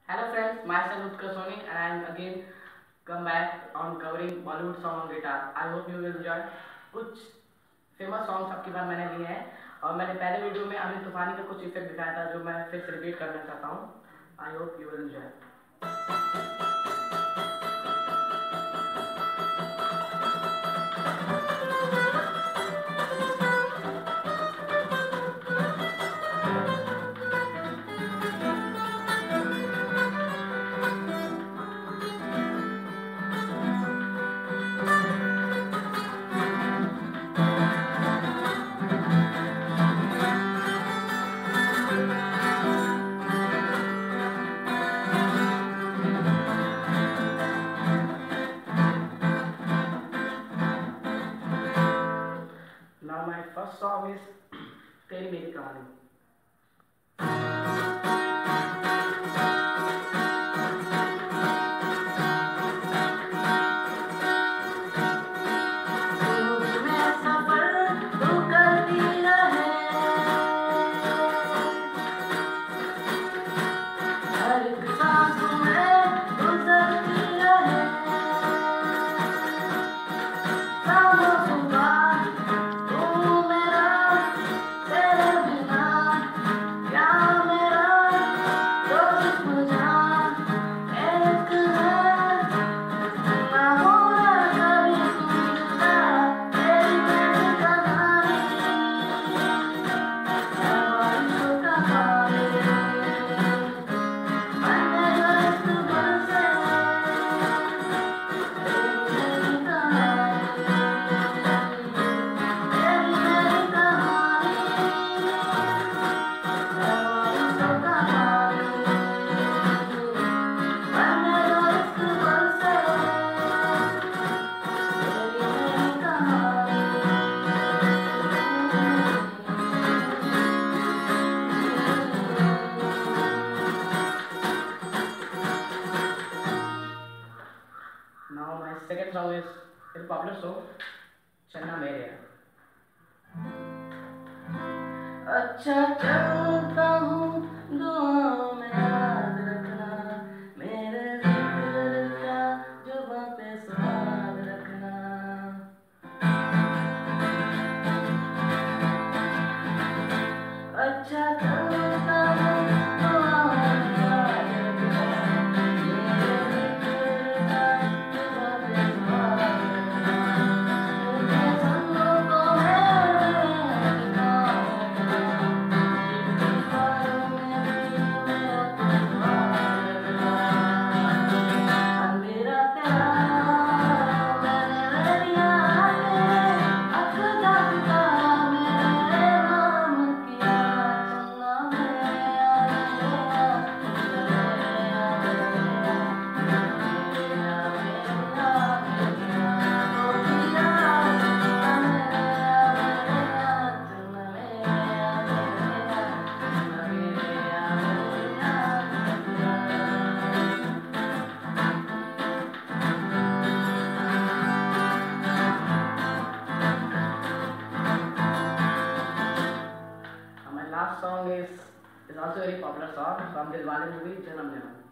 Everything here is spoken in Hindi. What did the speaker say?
Hello friends, myself utkarsh and I am again come back on covering Bollywood song on guitar. I hope you will enjoy. कुछ फेमस सॉन्ग्स आपकी बार मैंने लिए हैं और मैंने पहले वीडियो में अमित तूफानी का कुछ इफेक्ट दिखाया था जो मैं फिर से रिपीट करना चाहता हूँ. I hope you will enjoy. Now my first song is तेरी मेरी कहानी. Now my second song is a popular song, चन्ना मेरे. अच्छा चलता हूँ दुआओं में याद रखना मेरे जिक्र का जुबां पे स्वाद रखना. अच्छा चलता हूँ दुआओं में याद रखना मेरे जिक्र का जुबां पे स्वाद रखना. तुझे संगों को मैं last song is also a very popular song from this Bollywood movie, Janam Janam.